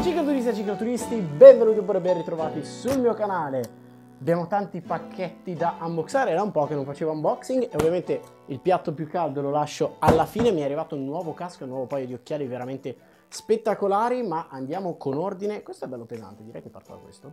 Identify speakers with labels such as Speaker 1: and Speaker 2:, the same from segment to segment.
Speaker 1: Cicloturisti e cicloturisti, benvenuti oppure ben ritrovati sul mio canale. Abbiamo tanti pacchetti da unboxare, era un po' che non facevo unboxing e ovviamente il piatto più caldo lo lascio alla fine. Mi è arrivato un nuovo casco, un nuovo paio di occhiali veramente spettacolari, ma andiamo con ordine. Questo è bello pesante, direi che parto da questo.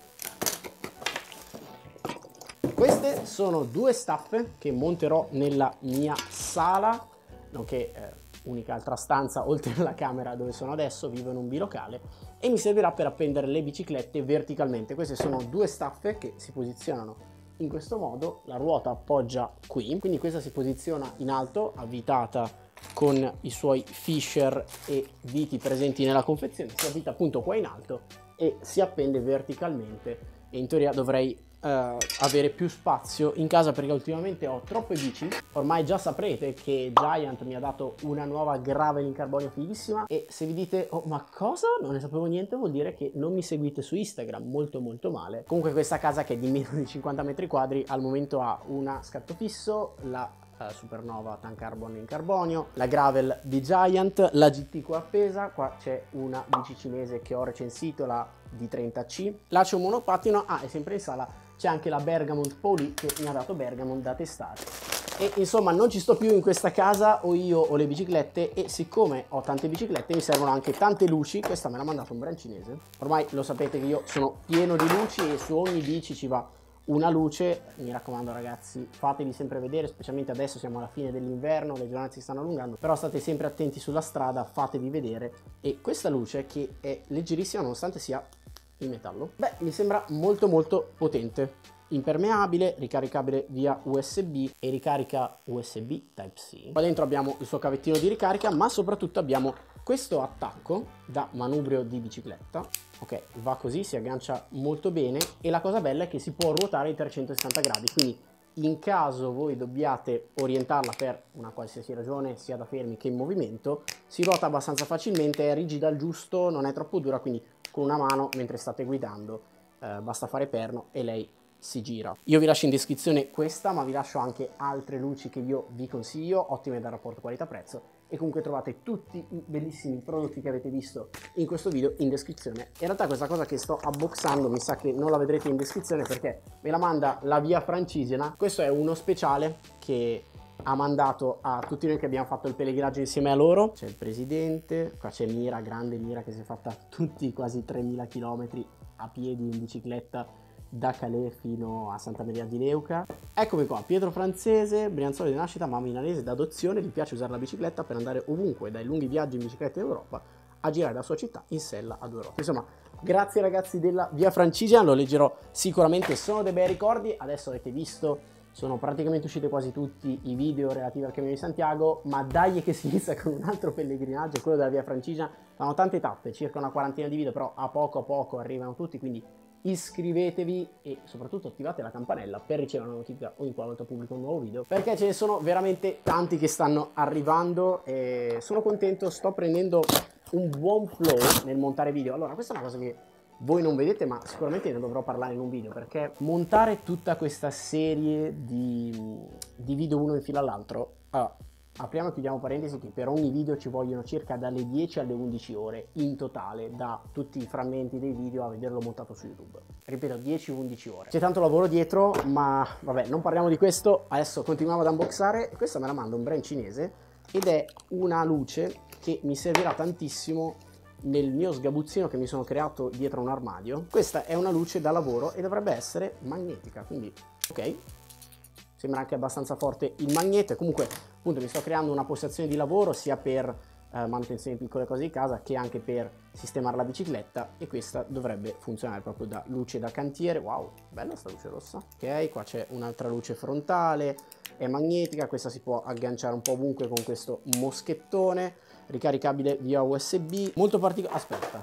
Speaker 1: Queste sono due staffe che monterò nella mia sala, nonché unica altra stanza oltre alla camera dove sono adesso. Vivo in un bilocale e mi servirà per appendere le biciclette verticalmente. Queste sono due staffe che si posizionano in questo modo, la ruota appoggia qui, quindi questa si posiziona in alto, avvitata con i suoi fisher e viti presenti nella confezione, si avvita appunto qua in alto e si appende verticalmente e in teoria dovrei avere più spazio in casa perché ultimamente ho troppe bici. Ormai già saprete che Giant mi ha dato una nuova gravel in carbonio fighissima e se vi dite oh ma cosa, non ne sapevo niente, vuol dire che non mi seguite su Instagram, molto male. Comunque questa casa, che è di meno di 50 metri quadri, al momento ha una scatto fisso, la Supernova Tan Carbon in carbonio, la gravel di Giant, la GT qua appesa, qua c'è una bici cinese che ho recensito, la D30C, là c'è un monopattino, e sempre in sala c'è anche la Bergamont Pauli che mi ha dato Bergamont da testare. E insomma non ci sto più in questa casa, o io o le biciclette, e siccome ho tante biciclette mi servono anche tante luci. Questa me l'ha mandato un brand cinese, ormai lo sapete che io sono pieno di luci e su ogni bici ci va una luce. Mi raccomando ragazzi, fatevi sempre vedere, specialmente adesso siamo alla fine dell'inverno, le giornate si stanno allungando, però state sempre attenti sulla strada, fatevi vedere. E questa luce, che è leggerissima nonostante sia in metallo, beh, mi sembra molto potente, impermeabile, ricaricabile via USB e ricarica USB Type-C. Qua dentro abbiamo il suo cavettino di ricarica, ma soprattutto abbiamo questo attacco da manubrio di bicicletta. Ok, va così, si aggancia molto bene e la cosa bella è che si può ruotare in 360 gradi, quindi in caso voi dobbiate orientarla per una qualsiasi ragione, sia da fermi che in movimento, si ruota abbastanza facilmente, è rigida al giusto, non è troppo dura, quindi con una mano mentre state guidando basta fare perno e lei si gira. Io vi lascio in descrizione questa, ma vi lascio anche altre luci che io vi consiglio, ottime dal rapporto qualità-prezzo, e comunque trovate tutti i bellissimi prodotti che avete visto in questo video in descrizione. In realtà questa cosa che sto unboxando mi sa che non la vedrete in descrizione perché me la manda la Via Francigena. Questo è uno speciale che ha mandato a tutti noi che abbiamo fatto il pellegrinaggio insieme a loro. C'è il presidente, qua c'è Mira, grande Mira, che si è fatta tutti quasi 3000 km a piedi in bicicletta da Calais fino a Santa Maria di Leuca. Eccomi qua, Pietro Francese, Brianzolo di nascita ma milanese d'adozione, gli piace usare la bicicletta per andare ovunque, dai lunghi viaggi in bicicletta in Europa a girare la sua città in sella a due ruote. Insomma, grazie ragazzi della Via Francigena, lo leggerò sicuramente, sono dei bei ricordi. Adesso avete visto, sono praticamente usciti quasi tutti i video relativi al Cammino di Santiago, ma dai che si inizia con un altro pellegrinaggio, quello della Via Francigena. Fanno tante tappe, circa una quarantina di video, però a poco arrivano tutti, quindi iscrivetevi e soprattutto attivate la campanella per ricevere una notifica ogni qualvolta pubblico un nuovo video, perché ce ne sono veramente tanti che stanno arrivando e sono contento, sto prendendo un buon flow nel montare video. Allora, questa è una cosa che voi non vedete, ma sicuramente ne dovrò parlare in un video, perché montare tutta questa serie di video uno in fila all'altro, allora, apriamo e chiudiamo parentesi che per ogni video ci vogliono circa dalle 10 alle 11 ore in totale, da tutti i frammenti dei video a vederlo montato su YouTube. Ripeto, 10-11 ore. C'è tanto lavoro dietro, ma vabbè, non parliamo di questo. Adesso continuiamo ad unboxare. Questa me la manda un brand cinese ed è una luce che mi servirà tantissimo nel mio sgabuzzino che mi sono creato dietro un armadio. Questa è una luce da lavoro e dovrebbe essere magnetica, quindi ok. Sembra anche abbastanza forte il magneto e comunque appunto mi sto creando una postazione di lavoro sia per manutenzione di piccole cose di casa che anche per sistemare la bicicletta, e questa dovrebbe funzionare proprio da luce da cantiere. Wow, bella sta luce rossa. Ok, qua c'è un'altra luce frontale, è magnetica, questa si può agganciare un po' ovunque con questo moschettone, ricaricabile via USB, molto particolare. Aspetta,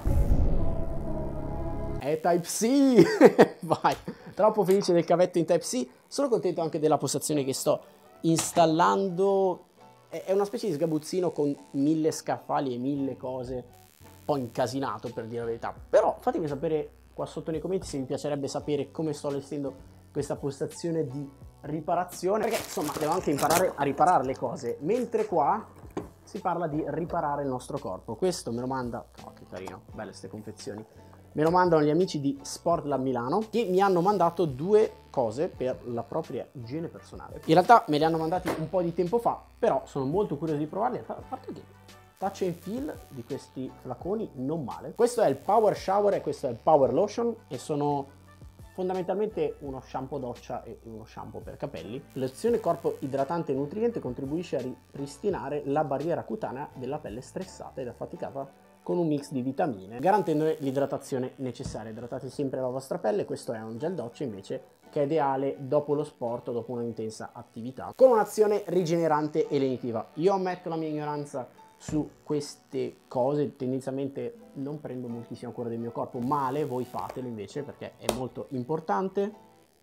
Speaker 1: è Type-C! Vai! Troppo felice del cavetto in Type-C, sono contento anche della postazione che sto installando. È una specie di sgabuzzino con 1000 scaffali e 1000 cose, un po' incasinato per dire la verità, però fatemi sapere qua sotto nei commenti se vi piacerebbe sapere come sto allestendo questa postazione di riparazione, perché insomma devo anche imparare a riparare le cose, mentre qua si parla di riparare il nostro corpo. Questo me lo manda, oh che carino, belle queste confezioni, me lo mandano gli amici di Sport Lab Milano, che mi hanno mandato due cose per la propria igiene personale. In realtà me li hanno mandati un po' di tempo fa, però sono molto curioso di provarli, a parte che touch and feel di questi flaconi non male. Questo è il Power Shower e questo è il Power Lotion e sono fondamentalmente uno shampoo doccia e uno shampoo per capelli. Lozione corpo idratante e nutriente contribuisce a ripristinare la barriera cutanea della pelle stressata ed affaticata con un mix di vitamine, garantendone l'idratazione necessaria. Idratate sempre la vostra pelle. Questo è un gel doccia invece che è ideale dopo lo sport o dopo un'intensa attività, con un'azione rigenerante e lenitiva. Io ammetto la mia ignoranza su queste cose, tendenzialmente non prendo moltissimo cura del mio corpo, male, voi fatelo invece perché è molto importante.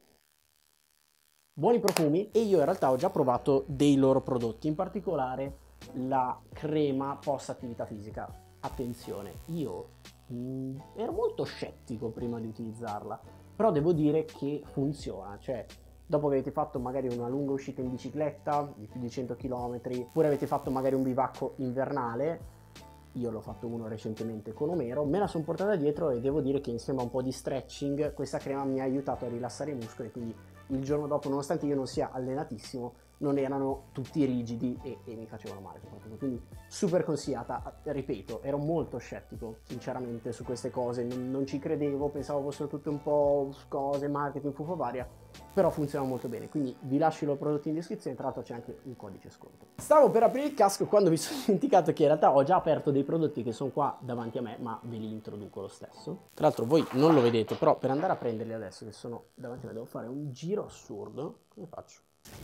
Speaker 1: Buoni profumi, e io in realtà ho già provato dei loro prodotti, in particolare la crema post attività fisica. Attenzione, io ero molto scettico prima di utilizzarla, però devo dire che funziona, cioè dopo che avete fatto magari una lunga uscita in bicicletta di più di 100 km, oppure avete fatto magari un bivacco invernale, io l'ho fatto uno recentemente con Omero, me la sono portata dietro e devo dire che insieme a un po' di stretching questa crema mi ha aiutato a rilassare i muscoli, quindi il giorno dopo, nonostante io non sia allenatissimo, non erano tutti rigidi e mi facevano male soprattutto, quindi super consigliata. Ripeto, ero molto scettico sinceramente su queste cose, non ci credevo, pensavo fossero tutte un po' cose, marketing, fuffa varia, però funzionano molto bene, quindi vi lascio i loro prodotti in descrizione, tra l'altro c'è anche un codice sconto. Stavo per aprire il casco quando mi sono dimenticato che in realtà ho già aperto dei prodotti che sono qua davanti a me, ma ve li introduco lo stesso. Tra l'altro voi non lo vedete, però per andare a prenderli adesso che sono davanti a me devo fare un giro assurdo. Come faccio?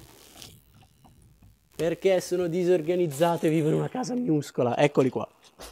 Speaker 1: Perché sono disorganizzato e vivo in una casa minuscola. Eccoli qua.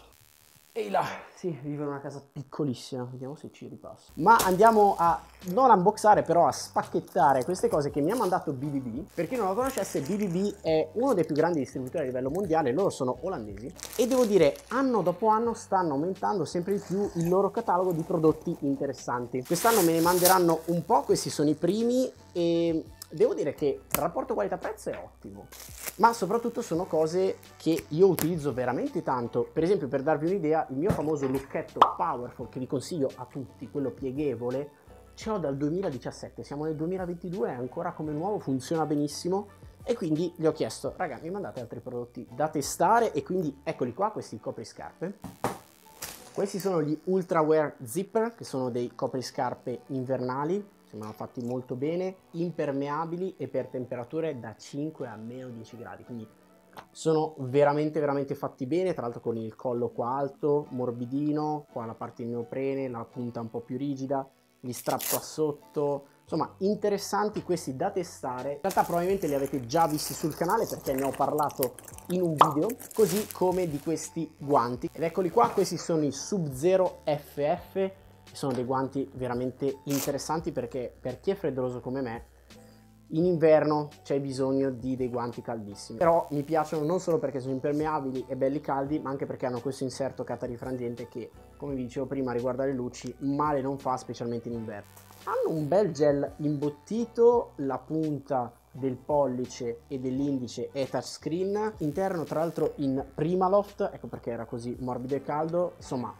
Speaker 1: Ehi là, sì, vivo in una casa piccolissima. Vediamo se ci ripasso. Ma andiamo a non unboxare, però a spacchettare queste cose che mi ha mandato BBB. Per chi non lo conoscesse, BBB è uno dei più grandi distributori a livello mondiale. Loro sono olandesi e devo dire, anno dopo anno stanno aumentando sempre di più il loro catalogo di prodotti interessanti. Quest'anno me ne manderanno un po', questi sono i primi, e devo dire che il rapporto qualità-prezzo è ottimo, ma soprattutto sono cose che io utilizzo veramente tanto. Per esempio, per darvi un'idea, il mio famoso lucchetto Powerful, che vi consiglio a tutti, quello pieghevole, ce l'ho dal 2017, siamo nel 2022, è ancora come nuovo, funziona benissimo, e quindi gli ho chiesto, raga, mi mandate altri prodotti da testare, e quindi eccoli qua, questi copriscarpe. Questi sono gli Ultra Wear Zipper, che sono dei copriscarpe invernali, sembrano fatti molto bene, impermeabili e per temperature da 5 a meno 10 gradi, quindi sono veramente veramente fatti bene. Tra l'altro con il collo qua alto, morbidino, qua la parte in neoprene, la punta un po' più rigida, gli strap qua sotto, insomma interessanti questi da testare. In realtà probabilmente li avete già visti sul canale perché ne ho parlato in un video, così come di questi guanti, ed eccoli qua, questi sono i Sub-Zero FF. Sono dei guanti veramente interessanti perché per chi è freddoloso come me in inverno c'è bisogno di dei guanti caldissimi, però mi piacciono non solo perché sono impermeabili e belli caldi, ma anche perché hanno questo inserto catarifrangente che, come vi dicevo prima riguardo alle luci, male non fa, specialmente in inverno. Hanno un bel gel imbottito, la punta del pollice e dell'indice è touchscreen, interno tra l'altro in Primaloft, ecco perché era così morbido e caldo, insomma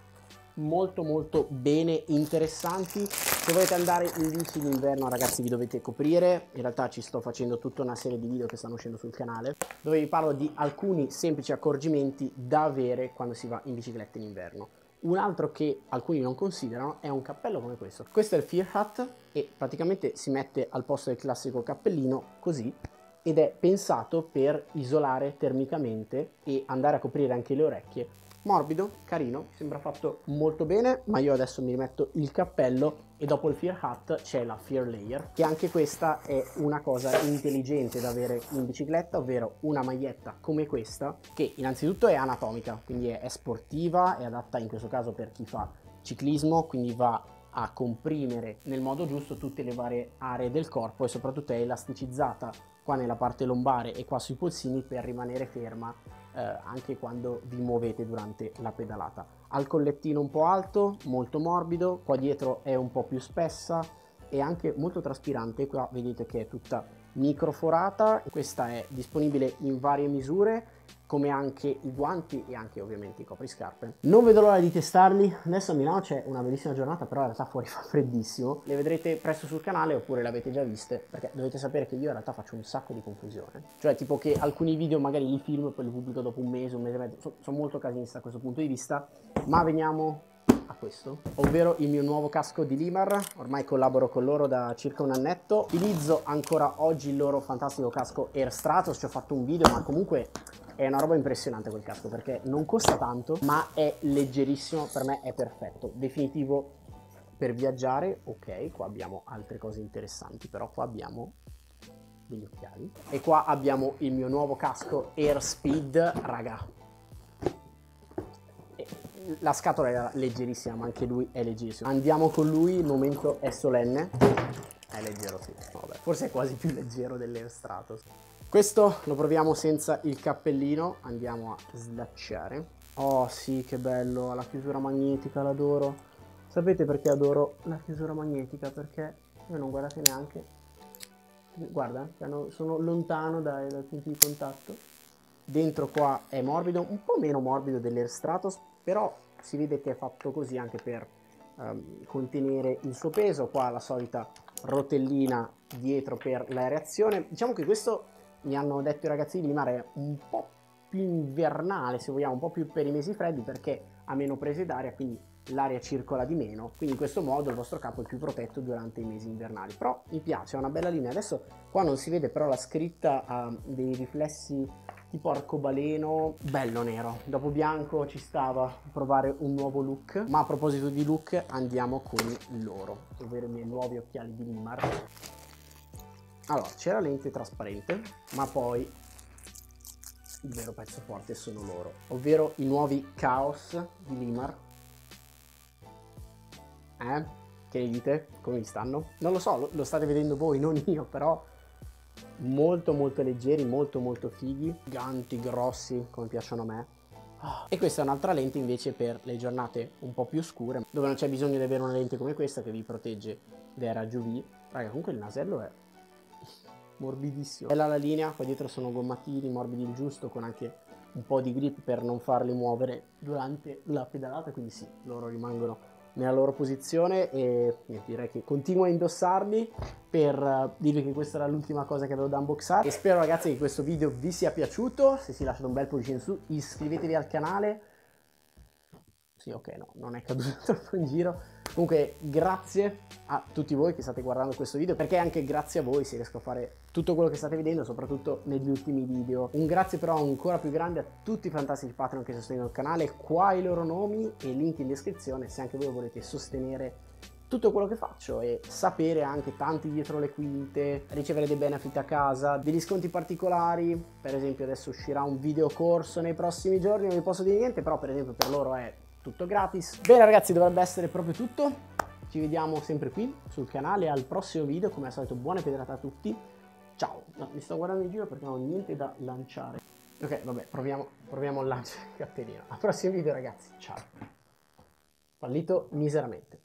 Speaker 1: molto bene, interessanti. Se volete andare in bici in inverno, ragazzi, vi dovete coprire. In realtà ci sto facendo tutta una serie di video che stanno uscendo sul canale dove vi parlo di alcuni semplici accorgimenti da avere quando si va in bicicletta in inverno. Un altro che alcuni non considerano è un cappello come questo. Questo è il Fear Hat e praticamente si mette al posto del classico cappellino così, ed è pensato per isolare termicamente e andare a coprire anche le orecchie. Morbido, carino, sembra fatto molto bene, ma io adesso mi rimetto il cappello e dopo il Fear Hat c'è la Fear Layer, che anche questa è una cosa intelligente da avere in bicicletta, ovvero una maglietta come questa, che innanzitutto è anatomica, quindi è sportiva, è adatta in questo caso per chi fa ciclismo, quindi va a comprimere nel modo giusto tutte le varie aree del corpo, e soprattutto è elasticizzata qua nella parte lombare e qua sui polsini per rimanere ferma anche quando vi muovete durante la pedalata. Ha il collettino un po' alto, molto morbido, qua dietro è un po' più spessa e anche molto traspirante. Qua vedete che è tutta microforata. Questa è disponibile in varie misure, come anche i guanti e anche ovviamente i copriscarpe. Non vedo l'ora di testarli. Adesso a Milano c'è una bellissima giornata, però in realtà fuori fa freddissimo. Le vedrete presto sul canale oppure le avete già viste, perché dovete sapere che io in realtà faccio un sacco di confusione. Cioè tipo che alcuni video magari li filmo e poi li pubblico dopo un mese e mezzo. Sono molto casinista da questo punto di vista, ma veniamo a questo, ovvero il mio nuovo casco di Limar. Ormai collaboro con loro da circa un annetto, utilizzo ancora oggi il loro fantastico casco Air Stratos. Ci ho fatto un video, ma comunque è una roba impressionante quel casco, perché non costa tanto ma è leggerissimo. Per me è perfetto, definitivo per viaggiare. Ok, qua abbiamo altre cose interessanti, però qua abbiamo degli occhiali e qua abbiamo il mio nuovo casco Airspeed, raga. La scatola era leggerissima, ma anche lui è leggerissimo. Andiamo con lui, il momento è solenne. È leggero, sì. Vabbè, forse è quasi più leggero dell'Air Stratos. Questo lo proviamo senza il cappellino. Andiamo a slacciare. Oh sì, che bello, ha la chiusura magnetica, l'adoro. Sapete perché adoro la chiusura magnetica? Perché voi non guardate neanche. Guarda, sono lontano dai punti di contatto. Dentro qua è morbido, un po' meno morbido dell'Air Stratos, però si vede che è fatto così anche per contenere il suo peso. Qua la solita rotellina dietro per l'aereazione. Diciamo che questo, mi hanno detto i ragazzi di Limar, è un po' più invernale, se vogliamo, un po' più per i mesi freddi, perché ha meno prese d'aria, quindi l'aria circola di meno, quindi in questo modo il vostro capo è più protetto durante i mesi invernali. Però mi piace, è una bella linea. Adesso qua non si vede, però la scritta ha dei riflessi tipo arcobaleno, bello nero. Dopo bianco ci stava provare un nuovo look. Ma a proposito di look, andiamo con loro, ovvero i miei nuovi occhiali di Limar. Allora, c'è la lente trasparente, ma poi il vero pezzo forte sono loro, ovvero i nuovi Chaos di Limar. Che ne dite? Come vi stanno? Non lo so, lo state vedendo voi, non io, però molto leggeri, molto fighi, giganti, grossi, come piacciono a me. E questa è un'altra lente invece per le giornate un po' più scure, dove non c'è bisogno di avere una lente come questa che vi protegge dai raggi UV. Raga, comunque il nasello è morbidissimo. Bella la linea, qua dietro sono gommatini, morbidi il giusto, con anche un po' di grip per non farli muovere durante la pedalata, quindi sì, loro rimangono nella loro posizione. E direi che continuo a indossarli per dirvi che questa era l'ultima cosa che avevo da unboxare. E spero, ragazzi, che questo video vi sia piaciuto. Se sì, lasciate un bel pollice in su, iscrivetevi al canale. Sì, ok, no, non è caduto troppo in giro. Comunque grazie a tutti voi che state guardando questo video, perché anche grazie a voi se riesco a fare tutto quello che state vedendo, soprattutto negli ultimi video. Un grazie però ancora più grande a tutti i fantastici Patreon che sostengono il canale. Qua i loro nomi e link in descrizione se anche voi volete sostenere tutto quello che faccio e sapere anche tanti dietro le quinte, ricevere dei benefit a casa, degli sconti particolari. Per esempio adesso uscirà un video corso nei prossimi giorni, non vi posso dire niente, però per esempio per loro è tutto gratis. Bene ragazzi, dovrebbe essere proprio tutto. Ci vediamo sempre qui sul canale al prossimo video. Come al solito, buone pedalate a tutti. Ciao. No, mi sto guardando in giro perché non ho niente da lanciare. Ok, vabbè, proviamo a lanciare il cappellino. Al prossimo video ragazzi, ciao. Fallito miseramente.